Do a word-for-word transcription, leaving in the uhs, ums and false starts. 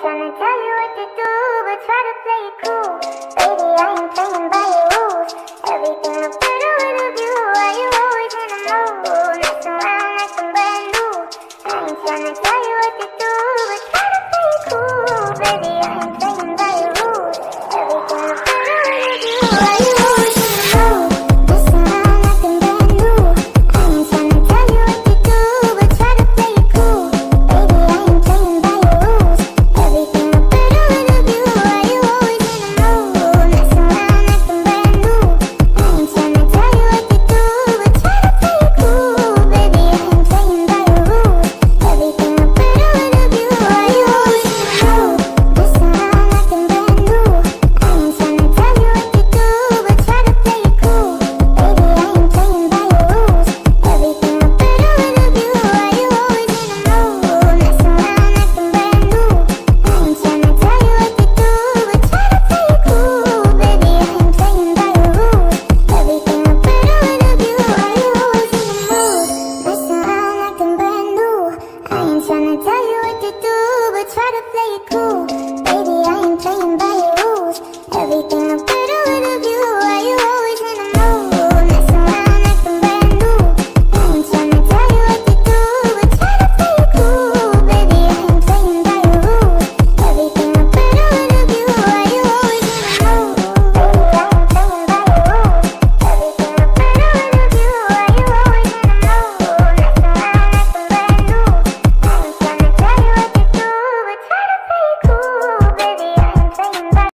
tryna tell you what to do, but try to play it cool. Baby, I ain't playing by your rules. Everything look better with a view. Why you always in the mood? Messing around like I'm brand new. I ain't tryna